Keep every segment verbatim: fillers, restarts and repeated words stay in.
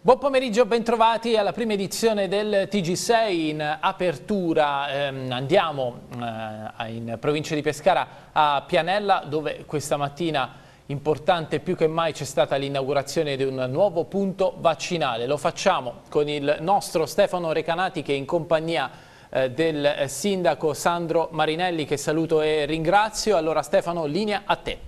Buon pomeriggio, bentrovati alla prima edizione del T G sei. In apertura ehm, andiamo eh, in provincia di Pescara a Pianella, dove questa mattina importante più che mai c'è stata l'inaugurazione di un nuovo punto vaccinale. Lo facciamo con il nostro Stefano Recanati, che è in compagnia eh, del sindaco Sandro Marinelli, che saluto e ringrazio. Allora Stefano, linea a te.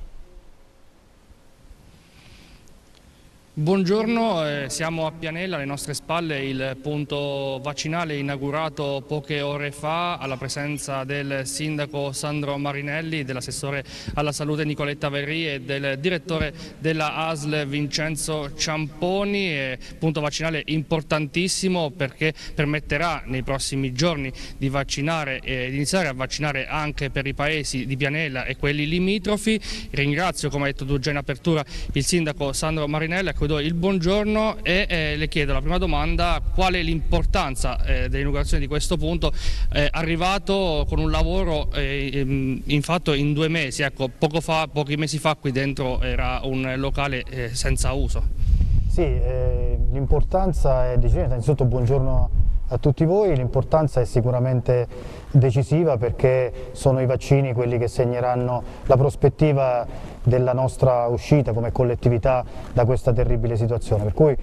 Buongiorno, eh, siamo a Pianella, alle nostre spalle il punto vaccinale inaugurato poche ore fa alla presenza del sindaco Sandro Marinelli, dell'assessore alla salute Nicoletta Verri e del direttore della A S L Vincenzo Ciamponi. È punto vaccinale importantissimo perché permetterà nei prossimi giorni di vaccinare e di iniziare a vaccinare anche per i paesi di Pianella e quelli limitrofi. Ringrazio, come hai detto tu già in apertura, il sindaco Sandro Marinelli, a cui do il buongiorno e eh, le chiedo la prima domanda: qual è l'importanza eh, dell'inaugurazione di questo punto, eh, arrivato con un lavoro eh, in fatto in due mesi, ecco, poco fa, pochi mesi fa qui dentro era un locale eh, senza uso. Sì, eh, l'importanza è decisiva. Innanzitutto buongiorno a tutti voi. L'importanza è sicuramente decisiva perché sono i vaccini quelli che segneranno la prospettiva della nostra uscita come collettività da questa terribile situazione. Per cui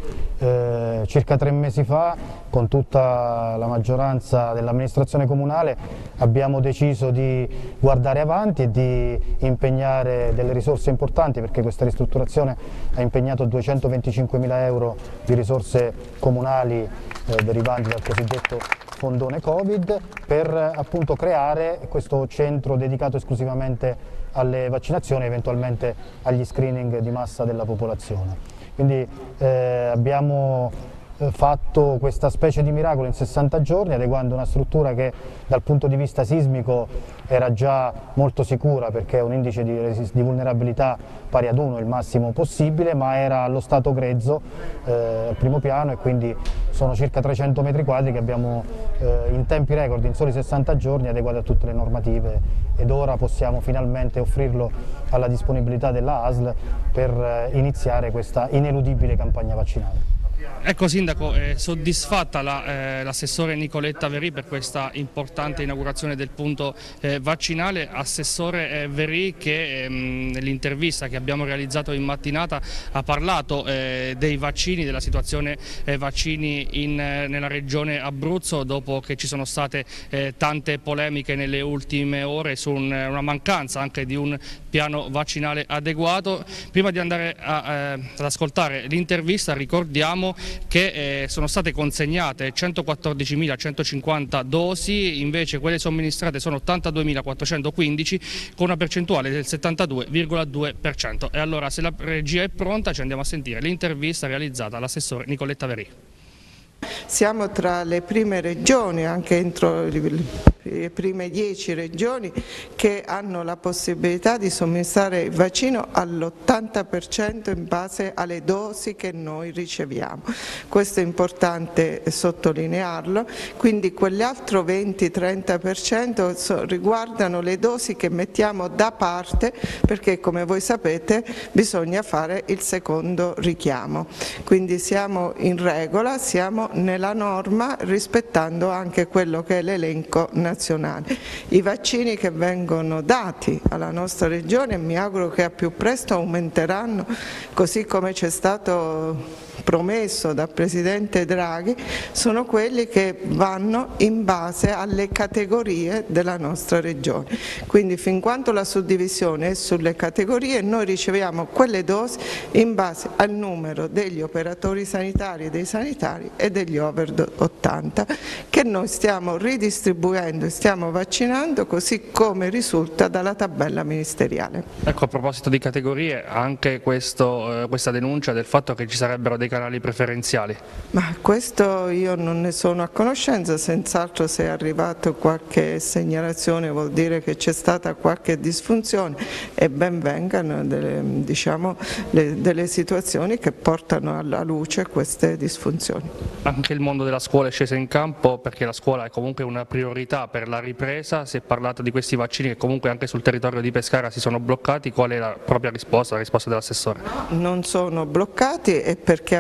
eh, circa tre mesi fa, con tutta la maggioranza dell'amministrazione comunale, abbiamo deciso di guardare avanti e di impegnare delle risorse importanti, perché questa ristrutturazione ha impegnato duecentoventicinquemila euro di risorse comunali eh, derivanti dal cosiddetto fondone Covid, per appunto creare questo centro dedicato esclusivamente alle vaccinazioni e eventualmente agli screening di massa della popolazione. Quindi eh, abbiamo fatto questa specie di miracolo in sessanta giorni, adeguando una struttura che dal punto di vista sismico era già molto sicura, perché è un indice di, di vulnerabilità pari ad uno, il massimo possibile, ma era allo stato grezzo eh, al primo piano, e quindi sono circa trecento metri quadri che abbiamo eh, in tempi record, in soli sessanta giorni, adeguato a tutte le normative, ed ora possiamo finalmente offrirlo alla disponibilità della A S L per eh, iniziare questa ineludibile campagna vaccinale. Ecco sindaco, è soddisfatta l'assessore eh, Nicoletta Verri per questa importante inaugurazione del punto eh, vaccinale. Assessore eh, Verri, che ehm, nell'intervista che abbiamo realizzato in mattinata ha parlato eh, dei vaccini, della situazione eh, vaccini in, eh, nella regione Abruzzo, dopo che ci sono state eh, tante polemiche nelle ultime ore su un, una mancanza anche di un piano vaccinale adeguato. Prima di andare a, eh, ad ascoltare l'intervista, ricordiamo che eh, sono state consegnate centoquattordicimilacentocinquanta dosi, invece quelle somministrate sono ottantaduemilaquattrocentoquindici, con una percentuale del settantadue virgola due per cento. E allora, se la regia è pronta, ci andiamo a sentire l'intervista realizzata all'assessore Nicoletta Verri. Siamo tra le prime regioni, anche entro le prime dieci regioni, che hanno la possibilità di somministrare il vaccino all'ottanta per cento in base alle dosi che noi riceviamo. Questo è importante sottolinearlo. Quindi quell'altro venti trenta per cento riguardano le dosi che mettiamo da parte, perché come voi sapete bisogna fare il secondo richiamo. Quindi siamo in regola, siamo nella norma, rispettando anche quello che è l'elenco nazionale. I vaccini che vengono dati alla nostra regione, mi auguro che a più presto aumenteranno, così come c'è stato promesso dal Presidente Draghi, sono quelli che vanno in base alle categorie della nostra regione. Quindi fin quando la suddivisione è sulle categorie, noi riceviamo quelle dosi in base al numero degli operatori sanitari e dei sanitari e degli over ottanta, che noi stiamo ridistribuendo e stiamo vaccinando così come risulta dalla tabella ministeriale. Ecco, a proposito di categorie, anche questo, eh, questa denuncia del fatto che ci sarebbero dei canali preferenziali. Ma questo io non ne sono a conoscenza, senz'altro se è arrivato qualche segnalazione vuol dire che c'è stata qualche disfunzione, e ben vengano delle, diciamo, le, delle situazioni che portano alla luce queste disfunzioni. Anche il mondo della scuola è sceso in campo, perché la scuola è comunque una priorità per la ripresa. Si è parlato di questi vaccini che comunque anche sul territorio di Pescara si sono bloccati. Qual è la propria risposta, la risposta dell'assessore? Non sono bloccati, e perché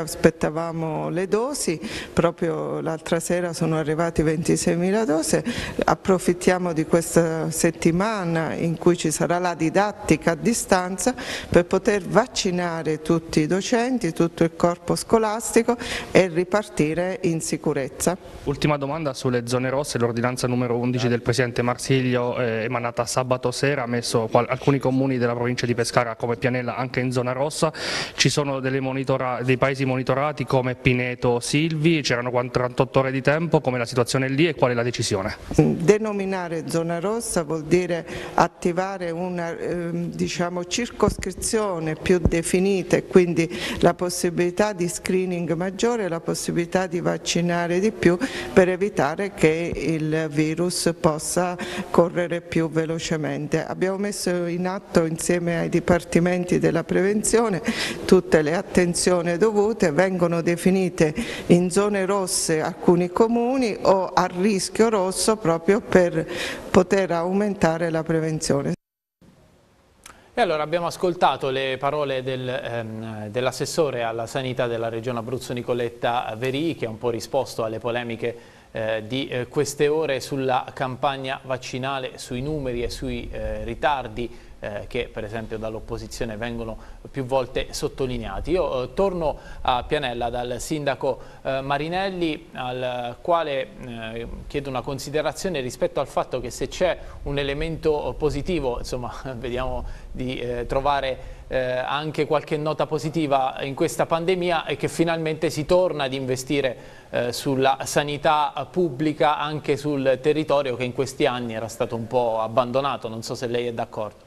aspettavamo le dosi, proprio l'altra sera sono arrivati ventiseimila dosi, approfittiamo di questa settimana in cui ci sarà la didattica a distanza per poter vaccinare tutti i docenti, tutto il corpo scolastico e ripartire in sicurezza. Ultima domanda sulle zone rosse, l'ordinanza numero undici del Presidente Marsilio eh, emanata sabato sera ha messo alcuni comuni della provincia di Pescara come Pianella anche in zona rossa, ci sono delle monitora dei paesi monitorati come Pineto, Silvi, c'erano quarantotto ore di tempo, come la situazione è lì e qual è la decisione? Denominare zona rossa vuol dire attivare una eh, diciamo, circoscrizione più definita e quindi la possibilità di screening maggiore, la possibilità di vaccinare di più per evitare che il virus possa correre più velocemente. Abbiamo messo in atto insieme ai dipartimenti della prevenzione tutte le attenzioni dovute, vengono definite in zone rosse alcuni comuni o a rischio rosso proprio per poter aumentare la prevenzione. E allora abbiamo ascoltato le parole del, ehm, dell'assessore alla sanità della regione Abruzzo Nicoletta Verii, che ha un po' risposto alle polemiche eh, di eh, queste ore sulla campagna vaccinale, sui numeri e sui eh, ritardi eh, che per esempio dall'opposizione vengono più volte sottolineati. Io eh, torno a Pianella dal sindaco eh, Marinelli, al quale eh, chiedo una considerazione rispetto al fatto che se c'è un elemento positivo, insomma vediamo di eh, trovare eh, anche qualche nota positiva in questa pandemia, e che finalmente si torna ad investire eh, sulla sanità pubblica anche sul territorio che in questi anni era stato un po' abbandonato. Non so se lei è d'accordo.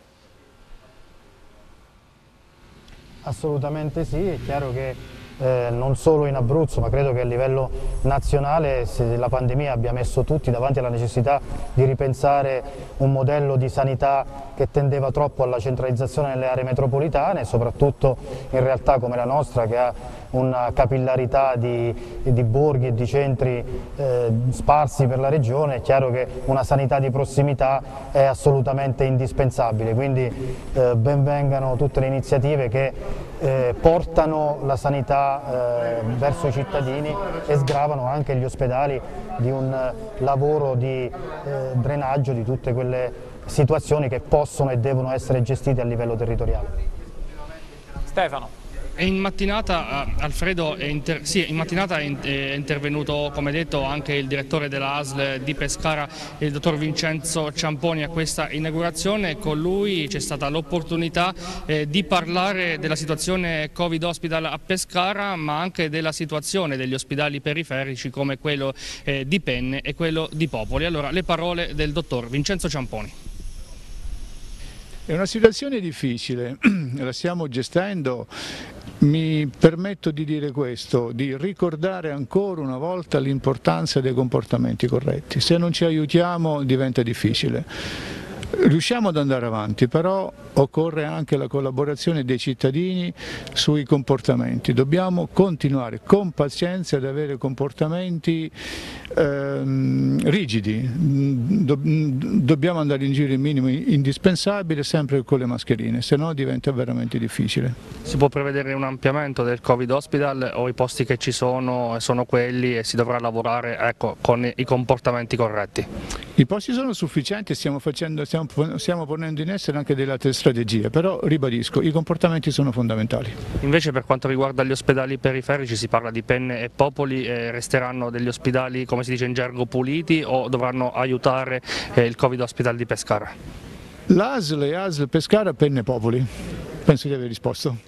Assolutamente sì, è chiaro che eh, non solo in Abruzzo, ma credo che a livello nazionale se la pandemia abbia messo tutti davanti alla necessità di ripensare un modello di sanità che tendeva troppo alla centralizzazione nelle aree metropolitane, soprattutto in realtà come la nostra, che ha una capillarità di, di borghi e di centri eh, sparsi per la regione. È chiaro che una sanità di prossimità è assolutamente indispensabile, quindi eh, ben vengano tutte le iniziative che eh, portano la sanità eh, verso i cittadini e sgravano anche gli ospedali di un lavoro di eh, drenaggio di tutte quelle situazioni che possono e devono essere gestite a livello territoriale. Stefano. In mattinata, Alfredo, è inter... sì, in mattinata è intervenuto, come detto, anche il direttore della A S L di Pescara, il dottor Vincenzo Ciamponi, a questa inaugurazione. Con lui c'è stata l'opportunità eh, di parlare della situazione Covid Hospital a Pescara, ma anche della situazione degli ospedali periferici come quello eh, di Penne e quello di Popoli. Allora, le parole del dottor Vincenzo Ciamponi. È una situazione difficile, la stiamo gestendo. Mi permetto di dire questo, di ricordare ancora una volta l'importanza dei comportamenti corretti. Se non ci aiutiamo diventa difficile. Riusciamo ad andare avanti, però occorre anche la collaborazione dei cittadini sui comportamenti. Dobbiamo continuare con pazienza ad avere comportamenti ehm, rigidi. Dobbiamo andare in giro il minimo indispensabile, sempre con le mascherine, se no diventa veramente difficile. Si può prevedere un ampliamento del Covid Hospital o i posti che ci sono sono quelli e si dovrà lavorare, ecco, con i comportamenti corretti? I posti sono sufficienti, stiamo, facendo, stiamo, stiamo ponendo in essere anche delle altre strategie, però ribadisco, i comportamenti sono fondamentali. Invece per quanto riguarda gli ospedali periferici si parla di Penne e Popoli, eh, resteranno degli ospedali, come si dice in gergo, puliti o dovranno aiutare eh, il Covid Hospital di Pescara? L'A S L e A S L Pescara, Penne e Popoli, penso di aver risposto.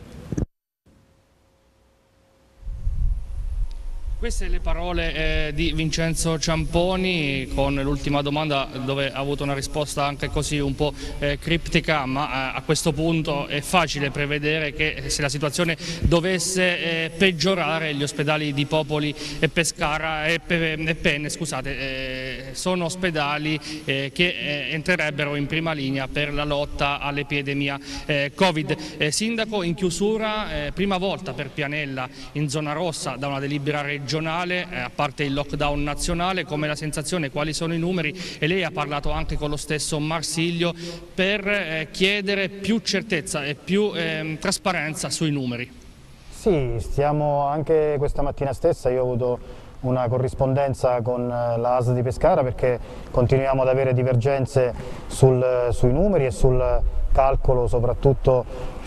Queste le parole eh, di Vincenzo Ciamponi, con l'ultima domanda dove ha avuto una risposta anche così un po' eh, criptica, ma eh, a questo punto è facile prevedere che se la situazione dovesse eh, peggiorare, gli ospedali di Popoli e Pescara e, e Penne, scusate, eh, sono ospedali eh, che eh, entrerebbero in prima linea per la lotta all'epidemia eh, Covid. Eh, Sindaco, in chiusura, eh, prima volta per Pianella in zona rossa da una delibera regionale, regionale, eh, a parte il lockdown nazionale, come la sensazione, quali sono i numeri, e lei ha parlato anche con lo stesso Marsilio per eh, chiedere più certezza e più eh, trasparenza sui numeri. Sì, stiamo anche questa mattina stessa, io ho avuto una corrispondenza con la A S L di Pescara perché continuiamo ad avere divergenze sul, sui numeri e sul calcolo, soprattutto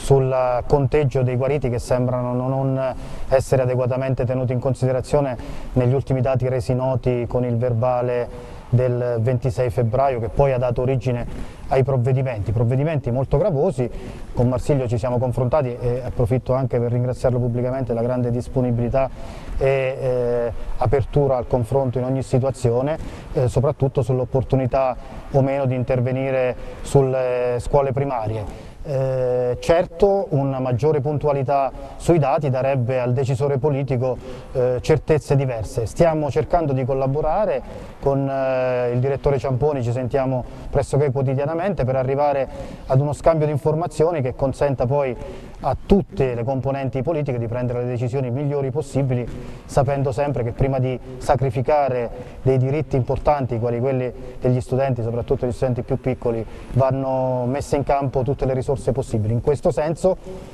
sul conteggio dei guariti che sembrano non essere adeguatamente tenuti in considerazione negli ultimi dati resi noti con il verbale del ventisei febbraio, che poi ha dato origine ai provvedimenti, provvedimenti molto gravosi. Con Marsilio ci siamo confrontati e approfitto anche per ringraziarlo pubblicamente la grande disponibilità e eh, apertura al confronto in ogni situazione, eh, soprattutto sull'opportunità o meno di intervenire sulle scuole primarie. Eh, certo una maggiore puntualità sui dati darebbe al decisore politico eh, certezze diverse. Stiamo cercando di collaborare con eh, il direttore Ciamponi, ci sentiamo pressoché quotidianamente per arrivare ad uno scambio di informazioni che consenta poi a tutte le componenti politiche di prendere le decisioni migliori possibili, sapendo sempre che prima di sacrificare dei diritti importanti quali quelli degli studenti, soprattutto gli studenti più piccoli, vanno messe in campo tutte le risorse possibili. In questo senso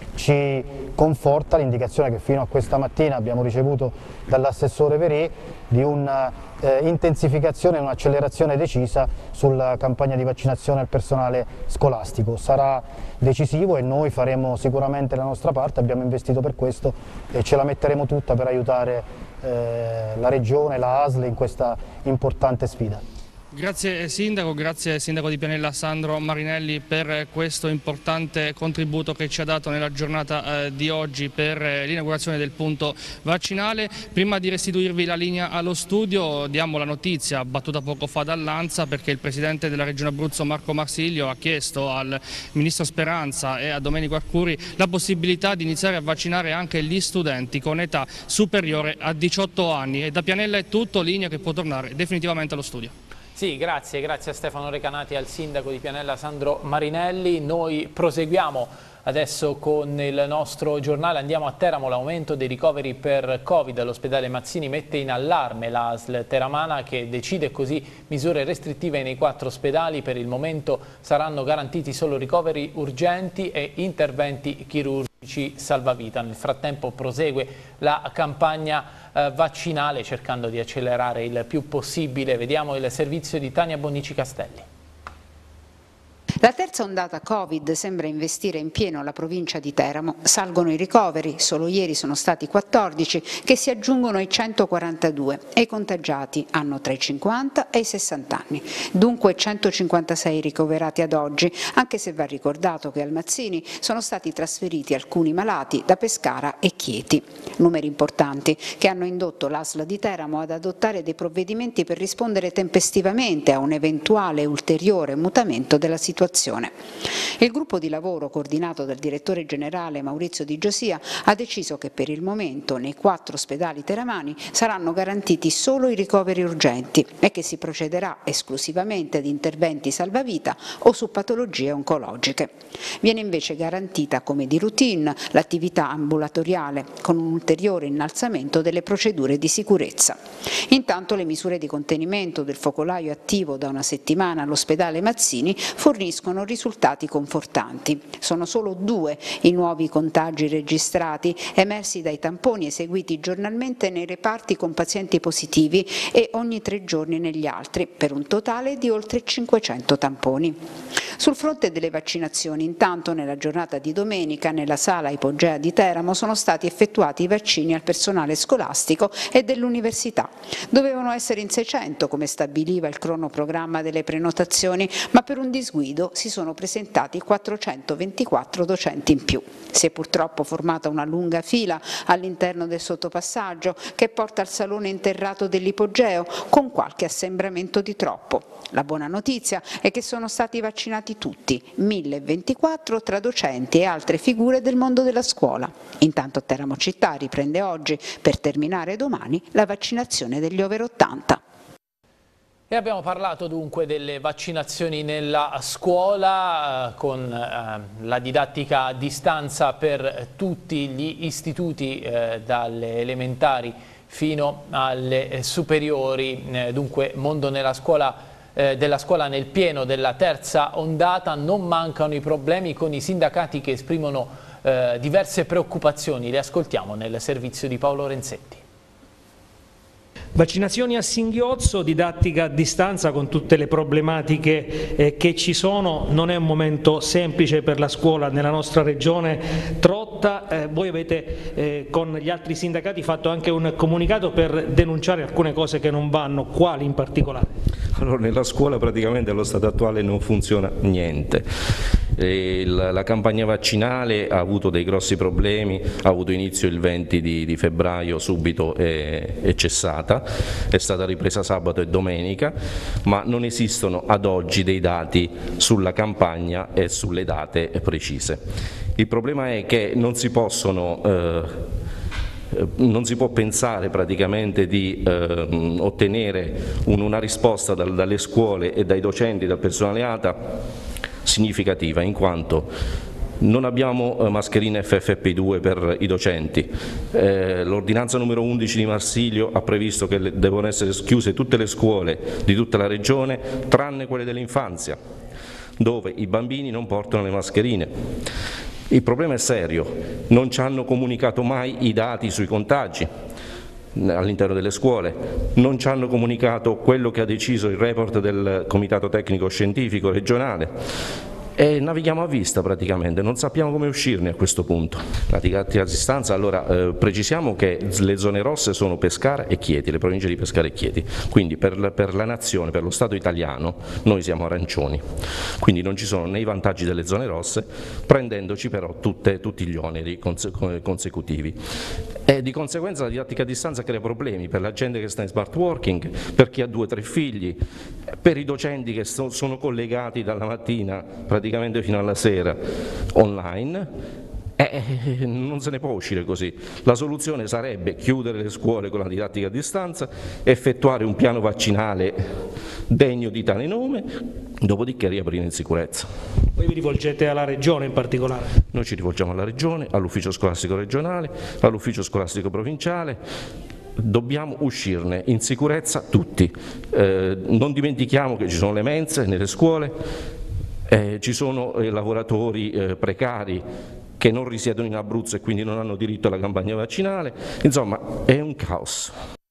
ci conforta l'indicazione che fino a questa mattina abbiamo ricevuto dall'assessore Verì di una eh, intensificazione e un'accelerazione decisa sulla campagna di vaccinazione al personale scolastico. Sarà decisivo e noi faremo sicuramente la nostra parte, abbiamo investito per questo e ce la metteremo tutta per aiutare eh, la Regione, la A S L in questa importante sfida. Grazie Sindaco, grazie Sindaco di Pianella Sandro Marinelli per questo importante contributo che ci ha dato nella giornata eh, di oggi per eh, l'inaugurazione del punto vaccinale. Prima di restituirvi la linea allo studio diamo la notizia battuta poco fa dall'Anza, perché il Presidente della Regione Abruzzo Marco Marsilio ha chiesto al Ministro Speranza e a Domenico Arcuri la possibilità di iniziare a vaccinare anche gli studenti con età superiore a diciotto anni. E da Pianella è tutto, linea che può tornare definitivamente allo studio. Sì, grazie, grazie a Stefano Recanati e al sindaco di Pianella Sandro Marinelli. Noi proseguiamo adesso con il nostro giornale, andiamo a Teramo. L'aumento dei ricoveri per Covid all'ospedale Mazzini mette in allarme l'A S L teramana, che decide così misure restrittive nei quattro ospedali. Per il momento saranno garantiti solo ricoveri urgenti e interventi chirurgici salvavita. Nel frattempo prosegue la campagna eh, vaccinale cercando di accelerare il più possibile. Vediamo il servizio di Tania Bonnici Castelli. La terza ondata Covid sembra investire in pieno la provincia di Teramo. Salgono i ricoveri, solo ieri sono stati quattordici, che si aggiungono ai centoquarantadue e i contagiati hanno tra i cinquanta e i sessanta anni. Dunque centocinquantasei ricoverati ad oggi, anche se va ricordato che al Mazzini sono stati trasferiti alcuni malati da Pescara e Chieti. Numeri importanti che hanno indotto l'A S L di Teramo ad adottare dei provvedimenti per rispondere tempestivamente a un eventuale ulteriore mutamento della situazione. Il gruppo di lavoro coordinato dal direttore generale Maurizio Di Giosia ha deciso che per il momento nei quattro ospedali teramani saranno garantiti solo i ricoveri urgenti e che si procederà esclusivamente ad interventi salvavita o su patologie oncologiche. Viene invece garantita come di routine l'attività ambulatoriale con un ulteriore innalzamento delle procedure di sicurezza. Intanto le misure di contenimento del focolaio attivo da una settimana all'ospedale Mazzini forniscono risultati confortanti. Sono solo due i nuovi contagi registrati, emersi dai tamponi eseguiti giornalmente nei reparti con pazienti positivi e ogni tre giorni negli altri, per un totale di oltre cinquecento tamponi. Sul fronte delle vaccinazioni, intanto nella giornata di domenica nella sala Ipogea di Teramo sono stati effettuati i vaccini al personale scolastico e dell'università. Dovevano essere in seicento come stabiliva il cronoprogramma delle prenotazioni, ma per un disguido si sono presentati quattrocentoventiquattro docenti in più. Si è purtroppo formata una lunga fila all'interno del sottopassaggio che porta al salone interrato dell'Ipogeo con qualche assembramento di troppo. La buona notizia è che sono stati vaccinati tutti, mille ventiquattro tra docenti e altre figure del mondo della scuola. Intanto Teramo Città riprende oggi, per terminare domani, la vaccinazione degli over ottanta. E abbiamo parlato dunque delle vaccinazioni nella scuola eh, con eh, la didattica a distanza per tutti gli istituti eh, dalle elementari fino alle eh, superiori, eh, dunque mondo nella scuola, eh, della scuola nel pieno della terza ondata. Non mancano i problemi con i sindacati che esprimono eh, diverse preoccupazioni, le ascoltiamo nel servizio di Paolo Renzetti. Vaccinazioni a singhiozzo, didattica a distanza con tutte le problematiche eh, che ci sono, non è un momento semplice per la scuola nella nostra regione. Trotta, eh, voi avete eh, con gli altri sindacati fatto anche un comunicato per denunciare alcune cose che non vanno, quali in particolare? Allora, nella scuola praticamente allo stato attuale non funziona niente. E la, la campagna vaccinale ha avuto dei grossi problemi, ha avuto inizio il venti di, di febbraio, subito è, è cessata, è stata ripresa sabato e domenica, ma non esistono ad oggi dei dati sulla campagna e sulle date precise. Il problema è che non si possono eh, non si può pensare praticamente di eh, ottenere un, una risposta dal, dalle scuole e dai docenti, dal personale A T A significativa, in quanto non abbiamo eh, mascherine F F P due per i docenti. Eh, L'ordinanza numero undici di Marsilio ha previsto che le, devono essere chiuse tutte le scuole di tutta la regione, tranne quelle dell'infanzia, dove i bambini non portano le mascherine. Il problema è serio, non ci hanno comunicato mai i dati sui contagi all'interno delle scuole, non ci hanno comunicato quello che ha deciso il report del Comitato Tecnico Scientifico regionale. E navighiamo a vista praticamente, non sappiamo come uscirne a questo punto. La didattica a distanza, allora eh, precisiamo che le zone rosse sono Pescara e Chieti, le province di Pescara e Chieti, quindi per, per la nazione, per lo Stato italiano, noi siamo arancioni, quindi non ci sono né i vantaggi delle zone rosse, prendendoci però tutte, tutti gli oneri conse consecutivi. E di conseguenza la didattica a distanza crea problemi per la gente che sta in smart working, per chi ha due o tre figli, per i docenti che so, sono collegati dalla mattina praticamente fino alla sera online. Eh, non se ne può uscire così. La soluzione sarebbe chiudere le scuole con la didattica a distanza, effettuare un piano vaccinale degno di tale nome, dopodiché riaprire in sicurezza. Voi vi rivolgete alla Regione in particolare? Noi ci rivolgiamo alla Regione, all'ufficio scolastico regionale, all'ufficio scolastico provinciale. Dobbiamo uscirne in sicurezza tutti. Eh, non dimentichiamo che ci sono le mense nelle scuole, eh, ci sono eh, lavoratori eh, precari che non risiedono in Abruzzo e quindi non hanno diritto alla campagna vaccinale, insomma è un caos.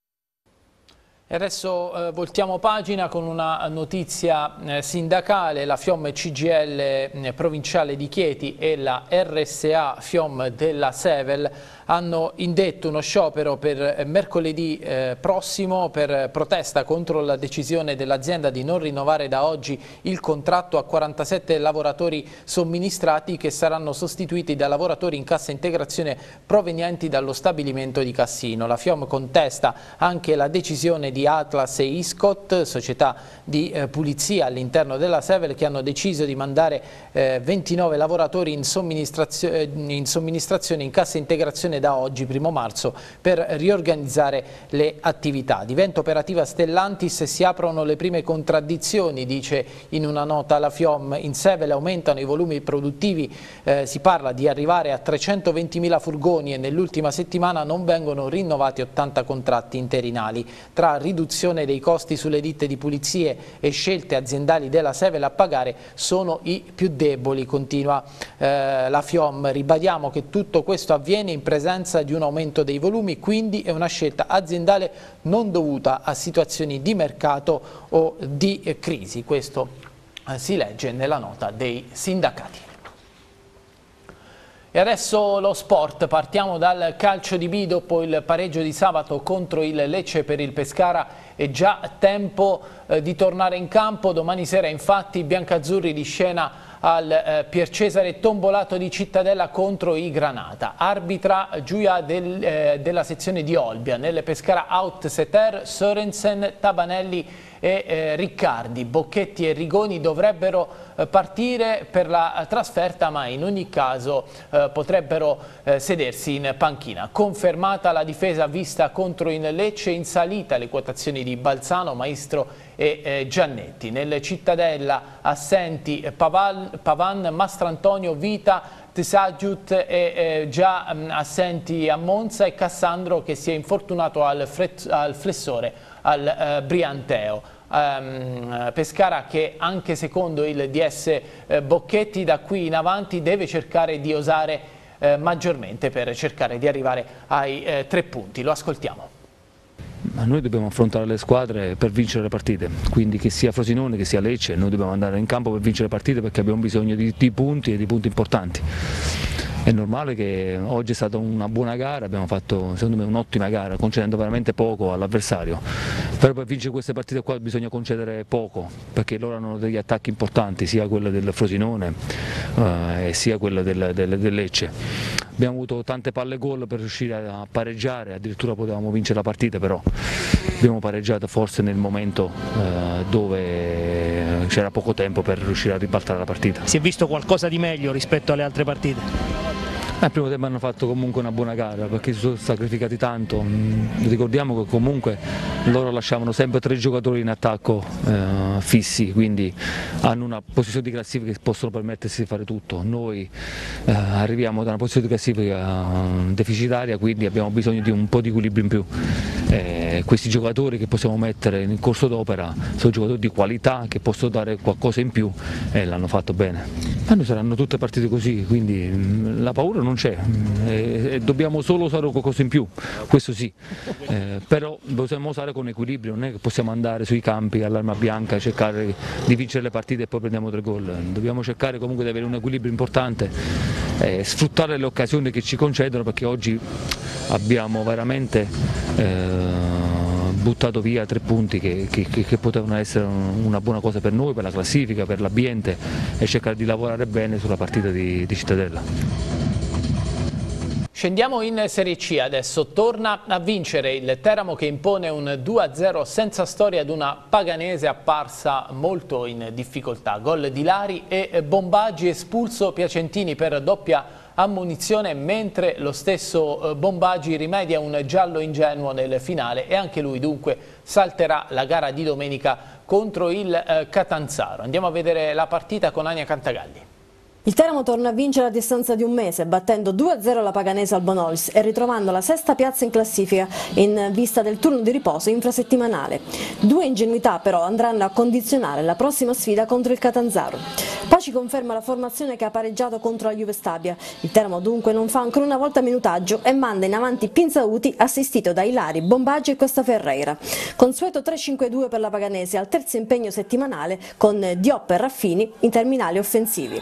E adesso eh, voltiamo pagina con una notizia eh, sindacale. La FIOM C G I L eh, provinciale di Chieti e la R S A FIOM della Sevel hanno indetto uno sciopero per mercoledì eh, prossimo per protesta contro la decisione dell'azienda di non rinnovare da oggi il contratto a quarantasette lavoratori somministrati che saranno sostituiti da lavoratori in cassa integrazione provenienti dallo stabilimento di Cassino. La FIOM contesta anche la decisione di Atlas e Iscot, società di eh, pulizia all'interno della Sevel, che hanno deciso di mandare eh, ventinove lavoratori in somministrazio in somministrazione in cassa integrazione da oggi, primo marzo, per riorganizzare le attività. Diventa operativa Stellantis e si aprono le prime contraddizioni, dice in una nota la FIOM. In Sevel aumentano i volumi produttivi, eh, si parla di arrivare a trecentoventimila furgoni e nell'ultima settimana non vengono rinnovati ottanta contratti interinali. Tra riduzione dei costi sulle ditte di pulizie e scelte aziendali della Sevel a pagare sono i più deboli, continua eh, la FIOM. Ribadiamo che tutto questo avviene in presenza di un aumento dei volumi, quindi è una scelta aziendale non dovuta a situazioni di mercato o di eh, crisi. Questo eh, si legge nella nota dei sindacati. E adesso lo sport, partiamo dal calcio di B. Dopo il pareggio di sabato contro il Lecce per il Pescara è già tempo eh, di tornare in campo. Domani sera infatti i biancazzurri di scena al eh, Pier Cesare Tombolato di Cittadella contro i Granata. Arbitra Giulia del, eh, della sezione di Olbia. Nelle Pescara out Seter, Sorensen, Tabanelli e eh, Riccardi. Bocchetti e Rigoni dovrebbero eh, partire per la trasferta, ma in ogni caso eh, potrebbero eh, sedersi in panchina. Confermata la difesa vista contro il Lecce, in salita le quotazioni di Balzano, Maestro e eh, Giannetti. Nel Cittadella assenti Paval, Pavan, Mastrantonio, Vita, Tesagiut e eh, già mh, assenti a Monza, e Cassandro che si è infortunato al, al flessore al eh, Brianteo. Um, Pescara che anche secondo il D S eh, Bocchetti da qui in avanti deve cercare di osare eh, maggiormente per cercare di arrivare ai eh, tre punti. Lo ascoltiamo. Ma noi dobbiamo affrontare le squadre per vincere le partite, quindi che sia Frosinone che sia Lecce, noi dobbiamo andare in campo per vincere le partite perché abbiamo bisogno di, di punti e di punti importanti. È normale che oggi è stata una buona gara, abbiamo fatto secondo me un'ottima gara, concedendo veramente poco all'avversario, però per vincere queste partite qua bisogna concedere poco, perché loro hanno degli attacchi importanti, sia quello del Frosinone eh, sia quello del, del, del Lecce. Abbiamo avuto tante palle gol per riuscire a pareggiare, addirittura potevamo vincere la partita, però abbiamo pareggiato forse nel momento eh, dove c'era poco tempo per riuscire a ribaltare la partita. Si è visto qualcosa di meglio rispetto alle altre partite? Al primo tempo hanno fatto comunque una buona gara perché si sono sacrificati tanto, ricordiamo che comunque loro lasciavano sempre tre giocatori in attacco eh, fissi, quindi hanno una posizione di classifica che possono permettersi di fare tutto. Noi eh, arriviamo da una posizione di classifica deficitaria, quindi abbiamo bisogno di un po' di equilibrio in più. Eh, questi giocatori che possiamo mettere in corso d'opera sono giocatori di qualità che possono dare qualcosa in più e l'hanno fatto bene. Ma noi saranno tutte partite così, quindi la paura non c'è, eh, dobbiamo solo usare qualcosa in più, questo sì, eh, però dobbiamo usare con equilibrio, non è che possiamo andare sui campi all'arma bianca e cercare di vincere le partite e poi prendiamo tre gol, dobbiamo cercare comunque di avere un equilibrio importante, eh, sfruttare le occasioni che ci concedono perché oggi abbiamo veramente eh, buttato via tre punti che, che, che potevano essere una buona cosa per noi, per la classifica, per l'ambiente e cercare di lavorare bene sulla partita di, di Cittadella. Scendiamo in Serie C adesso, torna a vincere il Teramo che impone un due a zero senza storia ad una Paganese apparsa molto in difficoltà. Gol di Lari e Bombaggi, espulso Piacentini per doppia ammonizione, mentre lo stesso Bombaggi rimedia un giallo ingenuo nel finale e anche lui dunque salterà la gara di domenica contro il Catanzaro. Andiamo a vedere la partita con Ania Cantagalli. Il Teramo torna a vincere a distanza di un mese, battendo due a zero la Paganese al Bonolis e ritrovando la sesta piazza in classifica in vista del turno di riposo infrasettimanale. Due ingenuità però andranno a condizionare la prossima sfida contro il Catanzaro. Paci conferma la formazione che ha pareggiato contro la Juve Stabia. Il Teramo dunque non fa ancora una volta minutaggio e manda in avanti Pinzauti assistito da Ilari, Bombaggi e Costa Ferreira. Consueto tre cinque due per la Paganese al terzo impegno settimanale con Diop e Raffini in terminali offensivi.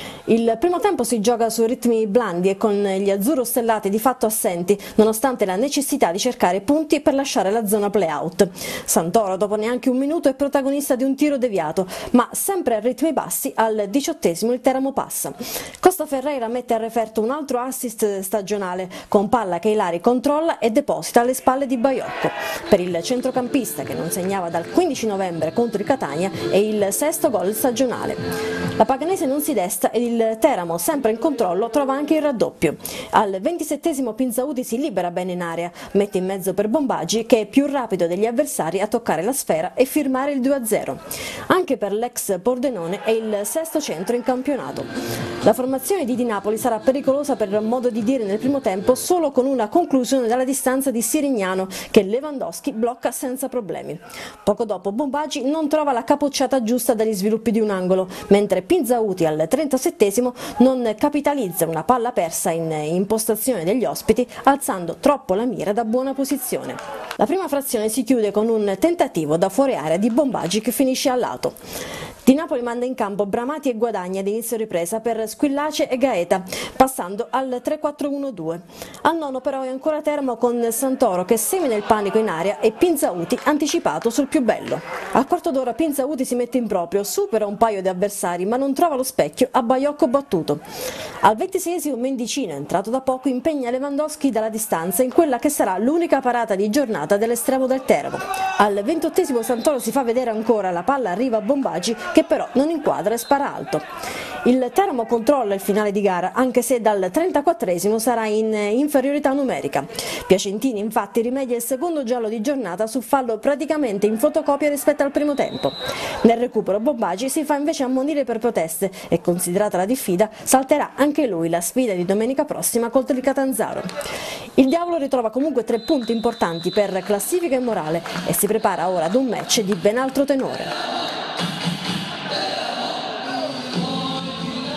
Il primo tempo si gioca su ritmi blandi e con gli azzurro-stellati di fatto assenti, nonostante la necessità di cercare punti per lasciare la zona play-out. Santoro, dopo neanche un minuto, è protagonista di un tiro deviato, ma sempre a ritmi bassi, al diciottesimo il Teramo passa. Costa Ferreira mette a referto un altro assist stagionale, con palla che Ilari controlla e deposita alle spalle di Baiocco. Per il centrocampista, che non segnava dal quindici novembre contro il Catania, è il sesto gol stagionale. La Paganese non si desta ed il Il Teramo, sempre in controllo, trova anche il raddoppio. Al ventisettesimo Pinzauti si libera bene in area, mette in mezzo per Bombaggi che è più rapido degli avversari a toccare la sfera e firmare il due a zero. Anche per l'ex Pordenone è il sesto centro in campionato. La formazione di Di Napoli sarà pericolosa per modo di dire nel primo tempo solo con una conclusione dalla distanza di Sirignano che Lewandowski blocca senza problemi. Poco dopo Bombaggi non trova la capocciata giusta dagli sviluppi di un angolo, mentre Pinzauti al trentasettesimo non capitalizza una palla persa in impostazione degli ospiti, alzando troppo la mira da buona posizione. La prima frazione si chiude con un tentativo da fuori area di Bombaggi che finisce a lato. Di Napoli manda in campo Bramati e Guadagni ad inizio ripresa per Squillace e Gaeta, passando al tre quattro uno due. Al nono però è ancora Teramo con Santoro che semina il panico in aria e Pinzauti anticipato sul più bello. Al quarto d'ora Pinzauti si mette in proprio, supera un paio di avversari ma non trova lo specchio a Baiocco battuto. Al ventiseiesimo Mendicino, entrato da poco, impegna Lewandowski dalla distanza in quella che sarà l'unica parata di giornata dell'estremo del Teramo. Al ventottesimo Santoro si fa vedere ancora, la palla arriva a Bombaggi che però non inquadra e spara alto. Il Teramo controlla il finale di gara, anche se dal trentaquattresimo sarà in inferiorità numerica. Piacentini infatti rimedia il secondo giallo di giornata su fallo praticamente in fotocopia rispetto al primo tempo. Nel recupero Bombaggi si fa invece ammonire per proteste e, considerata la diffida, salterà anche lui la sfida di domenica prossima contro il Catanzaro. Il Diavolo ritrova comunque tre punti importanti per classifica e morale e si prepara ora ad un match di ben altro tenore.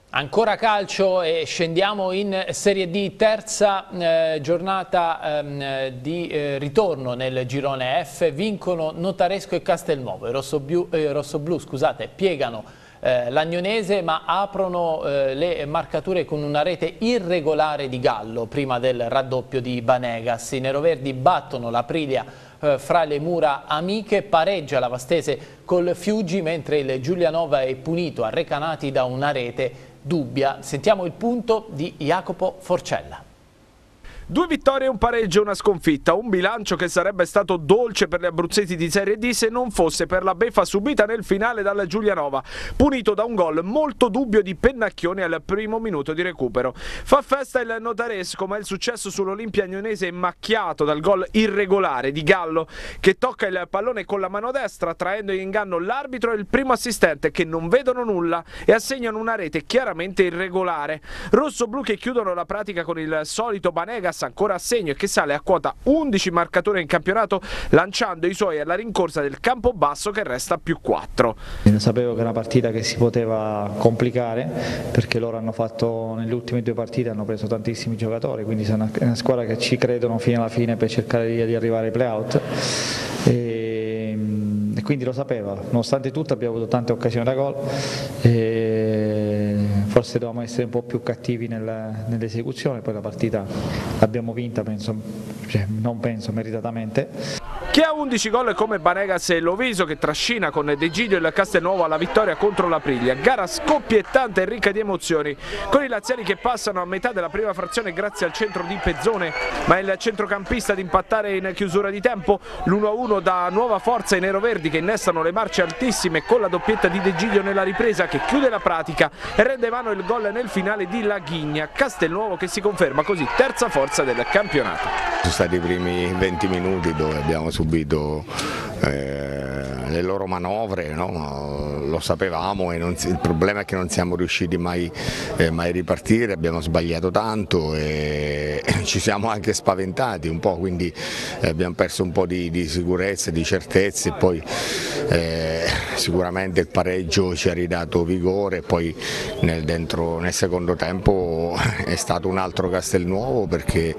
Ancora calcio e scendiamo in Serie D, terza eh, giornata ehm, di eh, ritorno nel girone F. Vincono Notaresco e Castelnuovo. I rossoblu, eh, rossoblu scusate, piegano eh, l'Agnonese, ma aprono eh, le marcature con una rete irregolare di Gallo prima del raddoppio di Banegas. I neroverdi battono l'Aprilia eh, fra le mura amiche, pareggia la Vastese col Fiuggi, mentre il Giulianova è punito a Recanati da una rete dubbia. Sentiamo il punto di Jacopo Forcella. Due vittorie e un pareggio e una sconfitta, un bilancio che sarebbe stato dolce per gli abruzzesi di Serie D se non fosse per la beffa subita nel finale dal Giulianova, punito da un gol molto dubbio di Pennacchione al primo minuto di recupero. Fa festa il Notaresco, ma il successo sull'Olimpia Agnonese è macchiato dal gol irregolare di Gallo, che tocca il pallone con la mano destra, traendo in inganno l'arbitro e il primo assistente, che non vedono nulla e assegnano una rete chiaramente irregolare. Rossoblu che chiudono la pratica con il solito Banegas ancora a segno e che sale a quota undici marcature in campionato, lanciando i suoi alla rincorsa del Campobasso che resta più quattro. Sapevo che è una partita che si poteva complicare, perché loro hanno fatto nelle ultime due partite, hanno preso tantissimi giocatori, quindi è una, è una squadra che ci credono fino alla fine per cercare di, di arrivare ai playout. E, e quindi lo sapeva, nonostante tutto abbiamo avuto tante occasioni da gol e forse dovevamo essere un po' più cattivi nel, nell'esecuzione, poi la partita l'abbiamo vinta, penso, cioè, non penso meritatamente. Chi ha undici gol come Banegas e Loviso, che trascina con De Giglio il Castelnuovo alla vittoria contro l'Aprilia. Gara scoppiettante e ricca di emozioni, con i laziali che passano a metà della prima frazione grazie al centro di Pezzone, ma il centrocampista ad impattare in chiusura di tempo. L'uno a uno dà nuova forza ai neroverdi, che innestano le marce altissime con la doppietta di De Giglio nella ripresa, che chiude la pratica e rende vano il gol nel finale di Laghigna. Castelnuovo che si conferma così terza forza del campionato. Sono stati i primi venti minuti dove abbiamo subito eh, le loro manovre, no? Lo sapevamo e non, il problema è che non siamo riusciti mai, eh, mai a ripartire, abbiamo sbagliato tanto e ci siamo anche spaventati un po', quindi eh, abbiamo perso un po' di, di sicurezza, di certezze e poi eh, sicuramente il pareggio ci ha ridato vigore e poi nel, dentro, nel secondo tempo è stato un altro Castelnuovo perché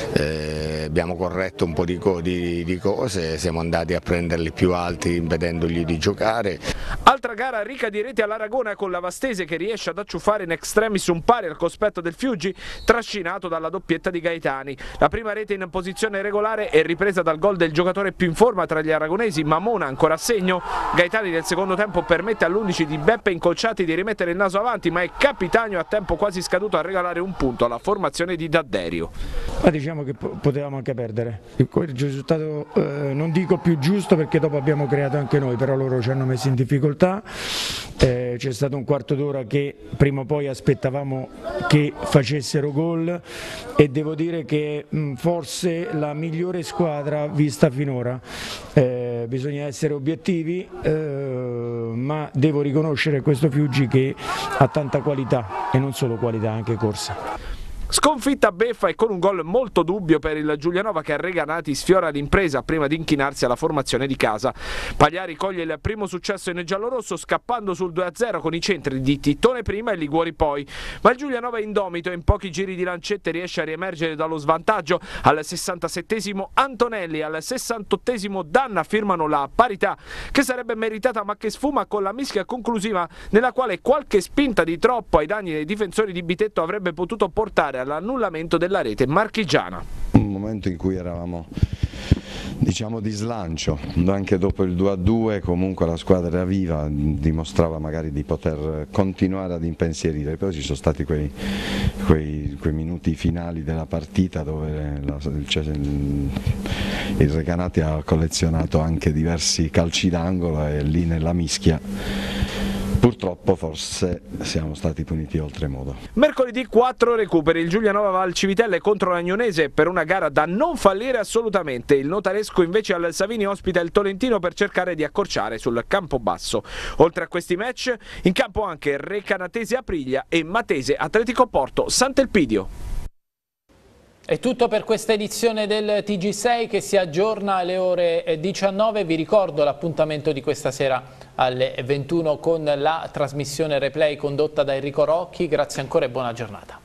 eh, abbiamo corretto un po' di, di, di cose, siamo andati a prenderli più alti impedendogli di giocare. Altra gara ricca di reti all'Aragona, con la Vastese che riesce ad acciuffare in extremis un pari al cospetto del Fiuggi, trascinato dalla doppietta di Gaetani. La prima rete in posizione regolare è ripresa dal gol del giocatore più in forma tra gli aragonesi, Mamona, ancora a segno. Gaetani nel secondo tempo permette all'undici di Beppe Incolciati di rimettere il naso avanti, ma è Capitanio a tempo quasi scaduto a regalare un punto alla formazione di D'Adderio. Ma diciamo che potevamo anche perdere, il risultato eh, non dico più giusto perché dopo abbiamo creato anche noi, però loro ci hanno messo in difficoltà, eh, c'è stato un quarto d'ora che prima o poi aspettavamo che facessero gol e devo dire che mh, forse la migliore squadra vista finora, eh, bisogna essere obiettivi, eh, ma devo riconoscere questo Fiuggi che ha tanta qualità e non solo qualità, anche corsa. Sconfitta beffa e con un gol molto dubbio per il Giulianova, che a Recanati sfiora l'impresa prima di inchinarsi alla formazione di casa. Pagliari coglie il primo successo in giallorosso scappando sul due a zero con i centri di Tittone prima e Liguori poi, ma il Giulianova è indomito e in pochi giri di lancette riesce a riemergere dallo svantaggio. Al sessantasettesimo Antonelli e al sessantottesimo Danna firmano la parità che sarebbe meritata ma che sfuma con la mischia conclusiva, nella quale qualche spinta di troppo ai danni dei difensori di Bitetto avrebbe potuto portare all'annullamento della rete marchigiana. Un momento in cui eravamo, diciamo, di slancio, anche dopo il due a due comunque la squadra era viva, dimostrava magari di poter continuare ad impensierire, poi ci sono stati quei, quei, quei minuti finali della partita dove la, il, il Recanati ha collezionato anche diversi calci d'angolo e lì nella mischia purtroppo forse siamo stati puniti oltremodo. Mercoledì quattro recuperi, il Giulianova va al Civitelle contro l'Agnonese per una gara da non fallire assolutamente. Il Notaresco invece al Savini ospita il Tolentino per cercare di accorciare sul Campobasso. Oltre a questi match, in campo anche Recanatese Aprilia e Matese Atletico Porto Sant'Elpidio. È tutto per questa edizione del T G sei che si aggiorna alle ore diciannove. Vi ricordo l'appuntamento di questa sera alle ventuno con la trasmissione replay condotta da Enrico Rocchi. Grazie ancora e buona giornata.